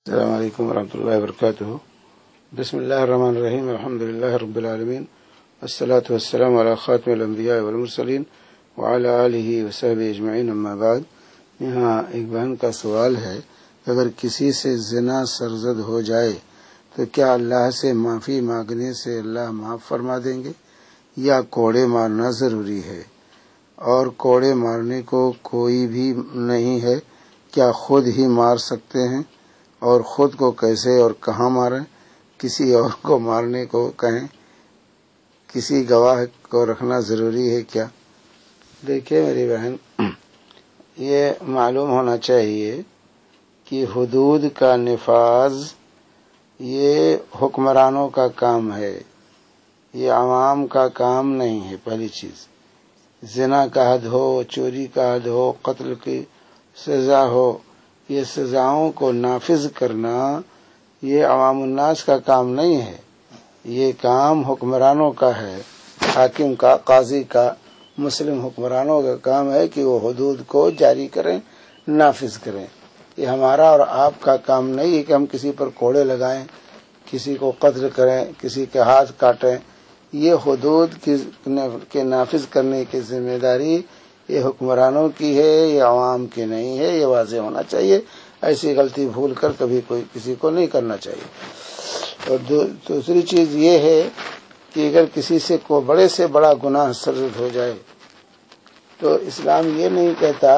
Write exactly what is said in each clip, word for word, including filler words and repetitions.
السلام علیکم ورحمۃ اللہ وبرکاتہ۔ بسم اللہ الرحمن الرحیم، الحمد للہ رب العالمین، والصلاة والسلام علی خاتم الانبیاء والمرسلین وعلی آلہ وصحبہ اجمعین، اما بعد۔ یہاں ایک بہن کا سوال ہے، اگر کسی سے زنا سرزد ہو جائے تو کیا اللہ سے معافی مانگنے سے اللہ معاف فرما دیں گے یا کوڑے مارنا ضروری ہے؟ اور کوڑے مارنے کو کوئی بھی نہیں ہے، کیا خود ہی مار سکتے ہیں؟ اور خود کو کیسے اور کہاں ماریں؟ کسی اور کو مارنے کو کہیں؟ کسی گواہ کو رکھنا ضروری ہے کیا؟ دیکھیے میری بہن، یہ معلوم ہونا چاہیے کہ حدود کا نفاذ یہ حکمرانوں کا کام ہے، یہ عوام کا کام نہیں ہے۔ پہلی چیز، زنا کا حد ہو، چوری کا حد ہو، قتل کی سزا ہو، یہ سزاؤں کو نافذ کرنا یہ عوام الناس کا کام نہیں ہے، یہ کام حکمرانوں کا ہے، حاکم کا، قاضی کا، مسلم حکمرانوں کا کام ہے کہ وہ حدود کو جاری کریں، نافذ کریں۔ یہ ہمارا اور آپ کا کام نہیں ہے کہ ہم کسی پر کوڑے لگائیں، کسی کو قتل کریں، کسی کے ہاتھ کاٹیں۔ یہ حدود کے نافذ کرنے کی ذمہ داری یہ حکمرانوں کی ہے، یہ عوام کی نہیں ہے، یہ واضح ہونا چاہیے۔ ایسی غلطی بھول کر کبھی کوئی کسی کو نہیں کرنا چاہیے۔ اور دوسری چیز یہ ہے کہ اگر کسی سے کوئی بڑے سے بڑا گناہ سرزد ہو جائے تو اسلام یہ نہیں کہتا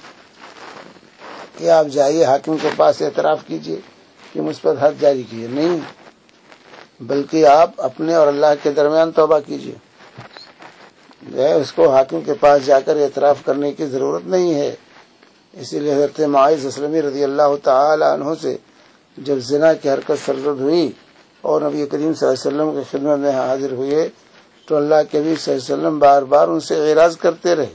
کہ آپ جائیے حاکم کے پاس اعتراف کیجئے کہ مجھ پر حد جاری کیجئے، نہیں، بلکہ آپ اپنے اور اللہ کے درمیان توبہ کیجئے۔ اس کو حاکم کے پاس جا کر اعتراف کرنے کی ضرورت نہیں ہے۔ اسی لیے حضرت معاذ اسلمی رضی اللہ تعالی عنہ سے جب زنا کی حرکت سرزد ہوئی اور نبی کریم صلی اللہ علیہ وسلم کی خدمت میں حاضر ہوئے تو اللہ کے نبی صلی اللہ علیہ وسلم بار بار ان سے اعراض کرتے رہے،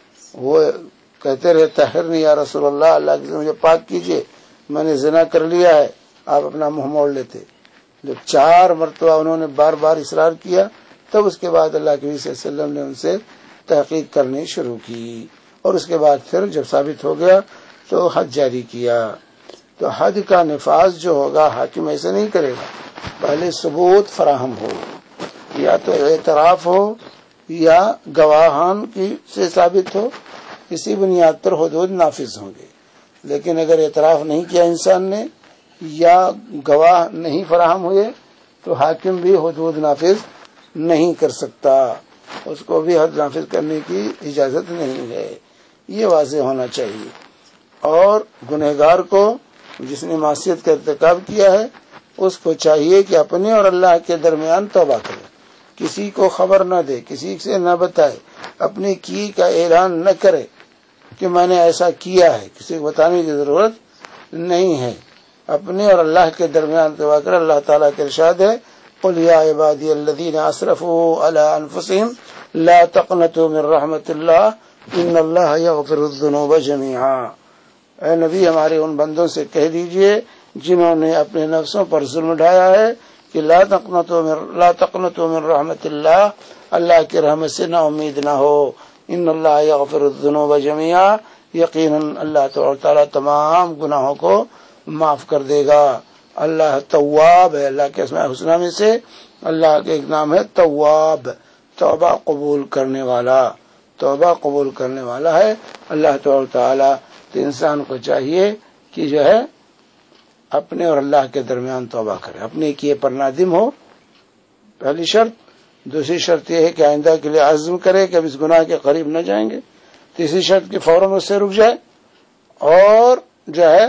وہ کہتے رہے طہرنی یا رسول اللہ، اللہ کے مجھے پاک کیجئے، میں نے زنا کر لیا ہے۔ آپ اپنا منہ موڑ لیتے۔ جب چار مرتبہ انہوں نے بار بار اصرار کیا تب اس کے بعد اللہ کے نبی صلی اللہ علیہ وسلم نے ان سے تحقیق کرنی شروع کی، اور اس کے بعد پھر جب ثابت ہو گیا تو حد جاری کیا۔ تو حد کا نفاذ جو ہوگا حاکم ایسے نہیں کرے گا، پہلے ثبوت فراہم ہو، یا تو اعتراف ہو یا گواہان کی سے ثابت ہو، اسی بنیاد پر حدود نافذ ہوں گے۔ لیکن اگر اعتراف نہیں کیا انسان نے یا گواہ نہیں فراہم ہوئے تو حاکم بھی حدود نافذ نہیں کر سکتا، اس کو بھی حد نافذ کرنے کی اجازت نہیں ہے، یہ واضح ہونا چاہیے۔ اور گنہگار کو، جس نے معصیت کا ارتکاب کیا ہے، اس کو چاہیے کہ اپنے اور اللہ کے درمیان توبہ کرے، کسی کو خبر نہ دے، کسی سے نہ بتائے، اپنے کی کا اعلان نہ کرے کہ میں نے ایسا کیا ہے، کسی کو بتانے کی ضرورت نہیں ہے، اپنے اور اللہ کے درمیان توبہ کرے۔ اللہ تعالیٰ کے ارشاد ہے، قل یا عبادی الذین اسرفوا علی انفسہم لا تقنطوا من رحمت اللہ ان اللہ یغفر الذنوب جميعا۔ اے نبی، ہمارے ان بندوں سے کہہ دیجئے جنہوں نے اپنے نفسوں پر ظلم ڈھایا ہے کہ لا تقنطوا من لا تقنطوا من رحمت اللہ، اللہ کی رحمت سے نا امید نہ ہو، ان اللہ یغفر الذنوب جميعا، یقیناً اللہ تعالیٰ تمام گناہوں کو معاف کر دے گا۔ اللہ تواب ہے، اللہ کے اسماء الحسنی میں سے اللہ کے ایک نام ہے تواب، توبہ قبول کرنے والا، توبہ قبول کرنے والا ہے اللہ تعالیٰ۔ تو انسان کو چاہیے کہ جو ہے اپنے اور اللہ کے درمیان توبہ کرے، اپنے کیے پر نادم ہو، پہلی شرط۔ دوسری شرط یہ ہے کہ آئندہ کے لیے عزم کرے کہ اب اس گناہ کے قریب نہ جائیں گے۔ تیسری شرط کہ فوراً اس سے رک جائے اور جو ہے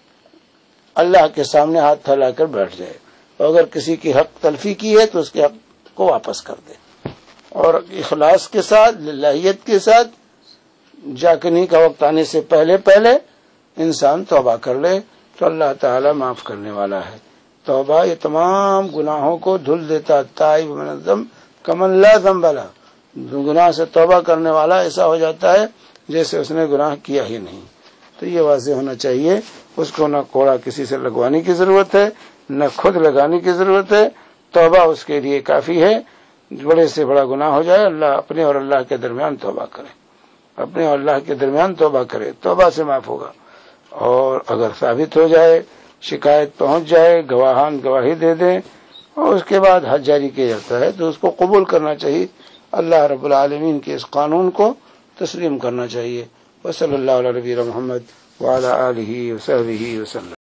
اللہ کے سامنے ہاتھ پھیلا کر بیٹھ جائے، اور اگر کسی کی حق تلفی کی ہے تو اس کے حق کو واپس کر دے، اور اخلاص کے ساتھ، للہیت کے ساتھ، جاکنی کا وقت آنے سے پہلے پہلے انسان توبہ کر لے تو اللہ تعالیٰ معاف کرنے والا ہے۔ توبہ یہ تمام گناہوں کو دھل دیتا، تائب من الذنب کمن لا ذنب لہ، گناہ سے توبہ کرنے والا ایسا ہو جاتا ہے جیسے اس نے گناہ کیا ہی نہیں۔ تو یہ واضح ہونا چاہیے، اس کو نہ کوڑا کسی سے لگوانے کی ضرورت ہے، نہ خود لگانے کی ضرورت ہے، توبہ اس کے لیے کافی ہے۔ بڑے سے بڑا گناہ ہو جائے، اللہ اپنے اور اللہ کے درمیان توبہ کرے، اپنے اور اللہ کے درمیان توبہ کرے، توبہ سے معاف ہوگا۔ اور اگر ثابت ہو جائے شکایت پہنچ جائے، گواہان گواہی دے دیں اور اس کے بعد حج جاری کیا جاتا ہے تو اس کو قبول کرنا چاہیے، اللہ رب العالمین کے اس قانون کو تسلیم کرنا چاہیے۔ وصلی اللہ علیہ نبینا محمد وعلی آلہ وصحبہ وسلم۔